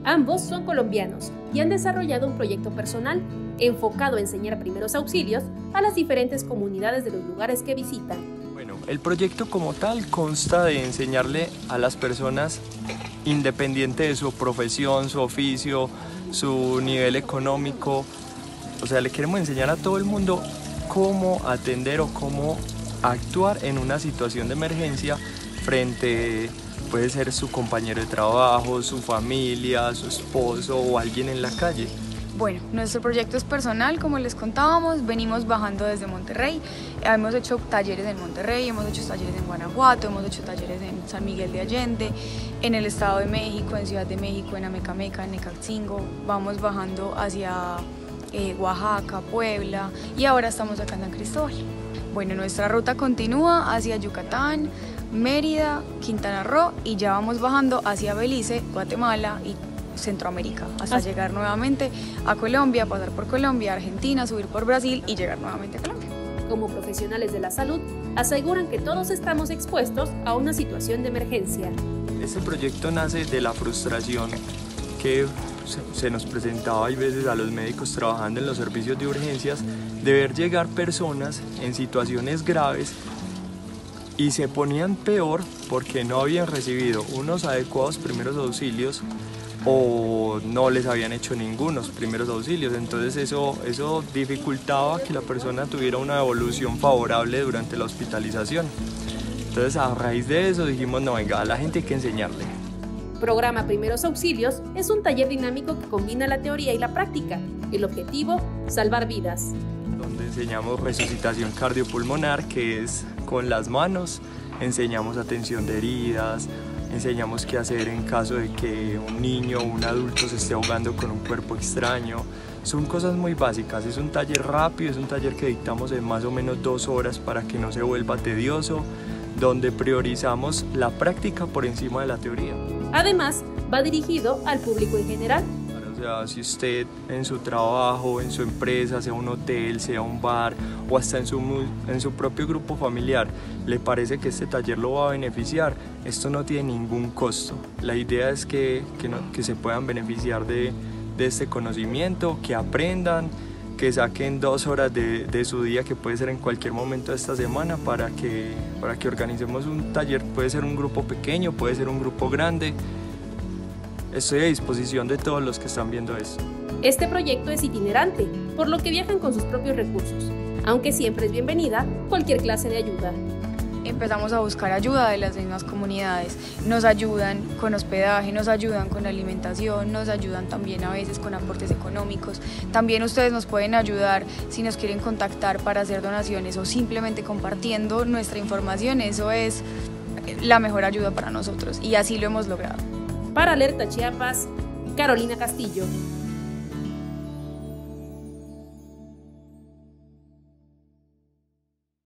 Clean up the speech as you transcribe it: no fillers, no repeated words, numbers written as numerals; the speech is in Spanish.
Ambos son colombianos y han desarrollado un proyecto personal enfocado a enseñar primeros auxilios a las diferentes comunidades de los lugares que visitan. Bueno, el proyecto como tal consta de enseñarle a las personas, independiente de su profesión, su oficio, su nivel económico, o sea, le queremos enseñar a todo el mundo cómo atender o cómo actuar en una situación de emergencia frente, puede ser su compañero de trabajo, su familia, su esposo o alguien en la calle. Bueno, nuestro proyecto es personal, como les contábamos, venimos bajando desde Monterrey, hemos hecho talleres en Monterrey, hemos hecho talleres en Guanajuato, hemos hecho talleres en San Miguel de Allende, en el Estado de México, en Ciudad de México, en Amecameca, en Necaxingo, vamos bajando hacia Oaxaca, Puebla y ahora estamos acá en San Cristóbal. Bueno, nuestra ruta continúa hacia Yucatán, Mérida, Quintana Roo y ya vamos bajando hacia Belice, Guatemala y Centroamérica hasta llegar nuevamente a Colombia, pasar por Colombia, Argentina, subir por Brasil y llegar nuevamente a Colombia. Como profesionales de la salud, aseguran que todos estamos expuestos a una situación de emergencia. Este proyecto nace de la frustración que se nos presentaba a veces a los médicos trabajando en los servicios de urgencias de ver llegar personas en situaciones graves y se ponían peor porque no habían recibido unos adecuados primeros auxilios o no les habían hecho ningunos primeros auxilios, entonces eso dificultaba que la persona tuviera una evolución favorable durante la hospitalización. Entonces a raíz de eso dijimos, no, venga, a la gente hay que enseñarle. Programa Primeros Auxilios es un taller dinámico que combina la teoría y la práctica. El objetivo, salvar vidas. Donde enseñamos resucitación cardiopulmonar, que es con las manos, enseñamos atención de heridas, enseñamos qué hacer en caso de que un niño o un adulto se esté ahogando con un cuerpo extraño. Son cosas muy básicas, es un taller rápido, es un taller que dictamos en más o menos 2 horas para que no se vuelva tedioso, donde priorizamos la práctica por encima de la teoría. Además, va dirigido al público en general. O sea, si usted en su trabajo, en su empresa, sea un hotel, sea un bar o hasta en su propio grupo familiar, le parece que este taller lo va a beneficiar, esto no tiene ningún costo. La idea es que se puedan beneficiar de este conocimiento, que aprendan, que saquen 2 horas de su día, que puede ser en cualquier momento de esta semana, para que organicemos un taller. Puede ser un grupo pequeño, puede ser un grupo grande. Estoy a disposición de todos los que están viendo esto. Este proyecto es itinerante, por lo que viajan con sus propios recursos, aunque siempre es bienvenida cualquier clase de ayuda. Empezamos a buscar ayuda de las mismas comunidades, nos ayudan con hospedaje, nos ayudan con alimentación, nos ayudan también a veces con aportes económicos. También ustedes nos pueden ayudar si nos quieren contactar para hacer donaciones o simplemente compartiendo nuestra información, eso es la mejor ayuda para nosotros y así lo hemos logrado. Para Alerta Chiapas, Carolina Castillo.